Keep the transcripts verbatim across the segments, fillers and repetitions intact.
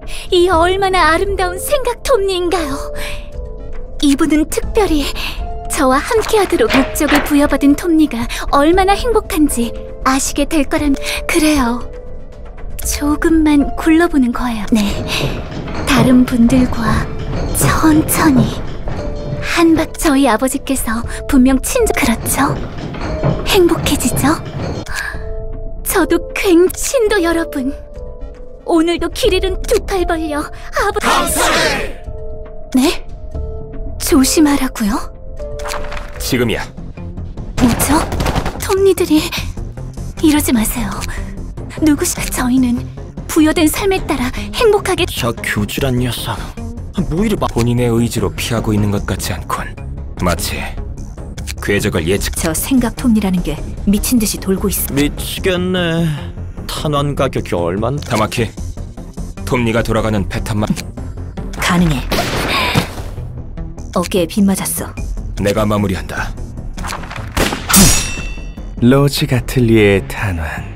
이 얼마나 아름다운 생각 톱니인가요? 이분은 특별히 저와 함께하도록 목적을 부여받은 톱니가 얼마나 행복한지 아시게 될 거란... 그래요. 조금만 굴러보는 거예요. 네, 다른 분들과 천천히 한박... 저희 아버지께서 분명 친절... 그렇죠? 행복해지죠? 저도 굉장히... 신도 여러분, 오늘도 길 잃은 두 팔 벌려 아버... 감사해! 네? 조심하라고요? 지금이야. 뭐죠? 톱니들이... 이러지 마세요. 누구시... 저희는 부여된 삶에 따라 행복하게... 저 교주란 녀석, 뭐 이리 막... 본인의 의지로 피하고 있는 것 같지 않군. 마치 궤적을 예측... 저 생각 톱니라는 게 미친 듯이 돌고 있어. 미치겠네. 탄환 가격이 얼만... 타마키, 톱니가 돌아가는 패턴만... 가능해. 어깨에 빗 맞았어. 내가 마무리한다. 로즈 가틀리의 탄환.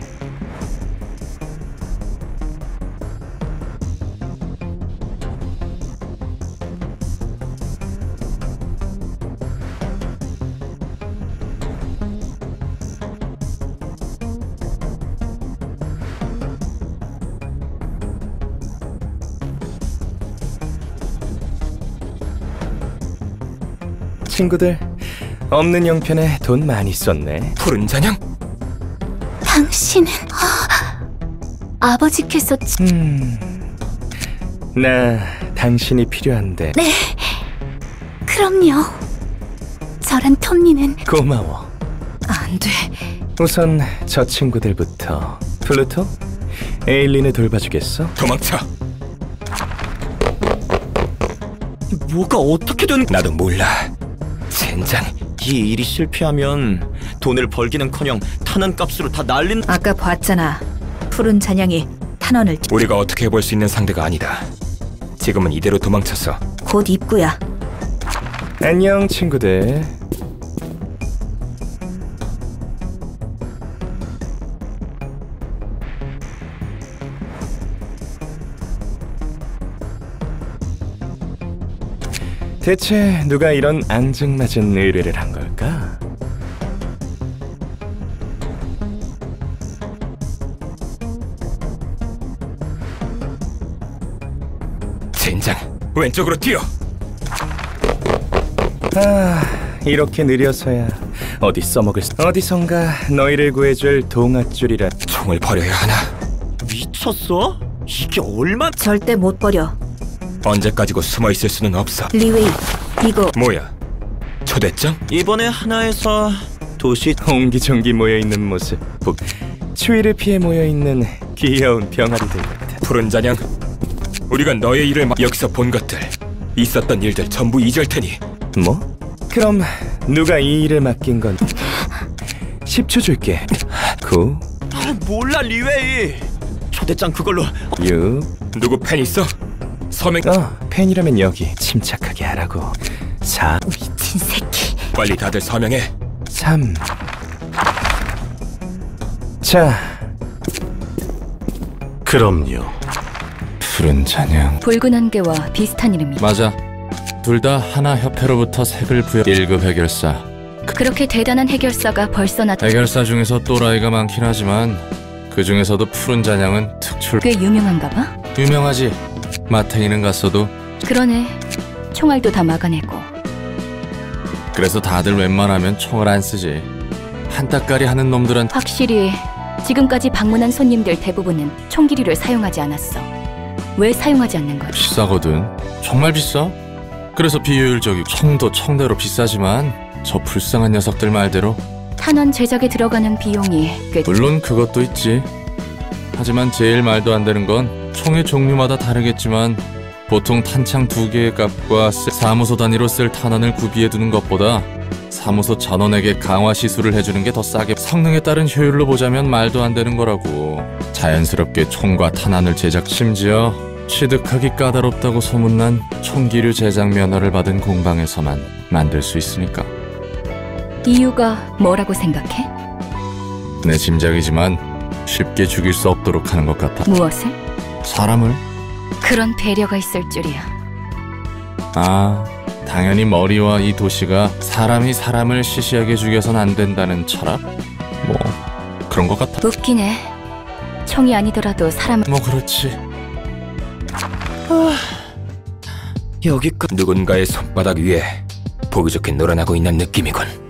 친구들, 없는 형편에 돈 많이 썼네. 푸른 잔향? 당신은... 아버지께서... 음... 나 당신이 필요한데. 네, 그럼요. 저란 톱니는... 고마워. 안 돼. 우선 저 친구들부터. 플루토? 에일린을 돌봐주겠어? 도망쳐. 뭐가 어떻게 된... 나도 몰라. 젠장, 이 일이 실패하면 돈을 벌기는커녕 탄환값으로 다 날린... 아까 봤잖아. 푸른 잔향이 탄원을... 우리가 어떻게 해볼 수 있는 상대가 아니다. 지금은 이대로 도망쳤어. 곧 입구야. 안녕 친구들. 대체 누가 이런 앙증맞은 의뢰를 한 걸까? 젠장, 왼쪽으로 뛰어! 아, 이렇게 느려서야 어디 써먹을 수... 어디선가 너희를 구해줄 동아줄이라... 총을 버려야 하나? 미쳤어? 이게 얼마... 절대 못 버려. 언제까지고 숨어있을 수는 없어. 리웨이, 이거... 뭐야? 초대장? 이번에 하나에서 도시... 옹기종기 모여있는 모습. 복... 추위를 피해 모여있는 귀여운 병아리들 같아. 푸른 잔향, 우리가 너의 일을 막... 여기서 본 것들, 있었던 일들 전부 잊을 테니... 뭐? 그럼 누가 이 일을 맡긴 건... 십 초 줄게. 구... 아, 몰라 리웨이. 초대장 그걸로... 육... 누구 팬 있어? 서명... 어, 팬이라면 여기 침착하게 하라고. 사... 미친 새끼. 빨리 다들 서명해. 삼... 자... 그럼요. 푸른 잔향... 붉은 안개와 비슷한 이름이... 맞아. 둘 다 하나 협회로부터 색을 부여... 일 급 해결사. 그렇게 대단한 해결사가 벌써 나... 해결사 중에서 또라이가 많긴 하지만 그 중에서도 푸른 잔향은 특출... 꽤 유명한가 봐? 유명하지. 마탱이는 갔어도. 그러네. 총알도 다 막아내고. 그래서 다들 웬만하면 총을 안 쓰지. 한따까리 하는 놈들은... 확실히 지금까지 방문한 손님들 대부분은 총기류를 사용하지 않았어. 왜 사용하지 않는 거야? 비싸거든. 정말 비싸. 그래서 비효율적이고 총도 총대로 비싸지만 저 불쌍한 녀석들 말대로 탄환 제작에 들어가는 비용이 꽤... 물론 그것도 있지. 하지만 제일 말도 안 되는 건 총의 종류마다 다르겠지만 보통 탄창 두 개의 값과 사무소 단위로 쓸 탄환을 구비해두는 것보다 사무소 전원에게 강화 시술을 해주는 게 더 싸게... 성능에 따른 효율로 보자면 말도 안 되는 거라고. 자연스럽게 총과 탄환을 제작... 심지어 취득하기 까다롭다고 소문난 총기류 제작 면허를 받은 공방에서만 만들 수 있으니까. 이유가 뭐라고 생각해? 내 짐작이지만 쉽게 죽일 수 없도록 하는 것 같아. 무엇을? 사람을. 그런 배려가 있을 줄이야. 아, 당연히 머리와 이 도시가 사람이 사람을 시시하게 죽여선 안 된다는 철학? 뭐 그런 것 같아. 웃기네. 총이 아니더라도 사람... 뭐 그렇지. 여기까지 누군가의 손바닥 위에 보기 좋게 놀아나고 있는 느낌이군.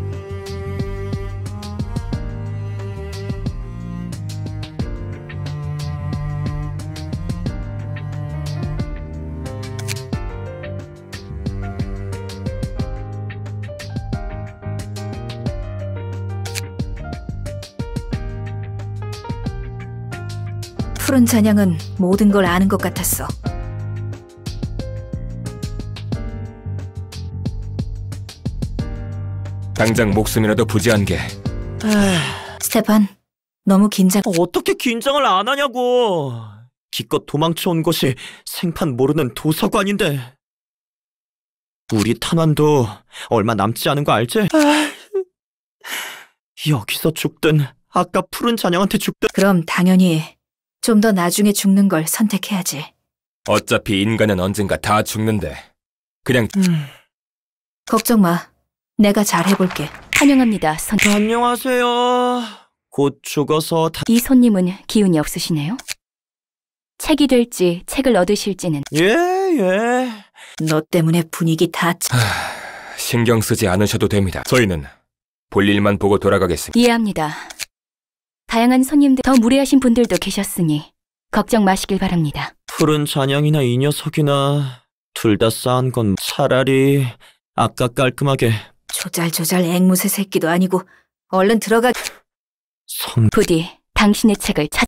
푸른 잔향은 모든 걸 아는 것 같았어. 당장 목숨이라도 부지한 게 스테판, 너무 긴장... 어떻게 긴장을 안 하냐고. 기껏 도망쳐온 곳이 생판 모르는 도서관인데. 우리 탄환도 얼마 남지 않은 거 알지? 여기서 죽든 아까 푸른 잔향한테 죽든 그럼 당연히 좀 더 나중에 죽는 걸 선택해야지. 어차피 인간은 언젠가 다 죽는데 그냥 음. 걱정 마. 내가 잘 해볼게. 환영합니다, 손... 안녕하세요. 곧 죽어서 다... 이 손님은 기운이 없으시네요? 책이 될지 책을 얻으실지는... 예, 예. 너 때문에 분위기 다... 차... 신경 쓰지 않으셔도 됩니다. 저희는 볼 일만 보고 돌아가겠습니다. 이해합니다. 다양한 손님들, 더 무례하신 분들도 계셨으니 걱정 마시길 바랍니다. 푸른 잔향이나 이 녀석이나 둘 다 싸한 건 차라리 아까 깔끔하게 조잘조잘 앵무새 새끼도 아니고 얼른 들어가... 성... 부디 당신의 책을 찾...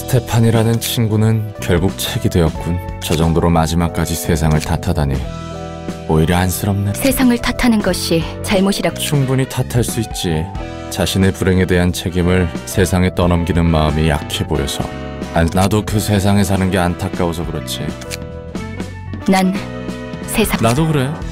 스테판이라는 친구는 결국 책이 되었군. 저 정도로 마지막까지 세상을 탓하다니 오히려 안쓰럽네. 세상을 탓하는 것이 잘못이라고. 충분히 탓할 수 있지. 자신의 불행에 대한 책임을 세상에 떠넘기는 마음이 약해 보여서. 안, 나도 그 세상에 사는 게 안타까워서 그렇지. 난 세상. 나도 그래.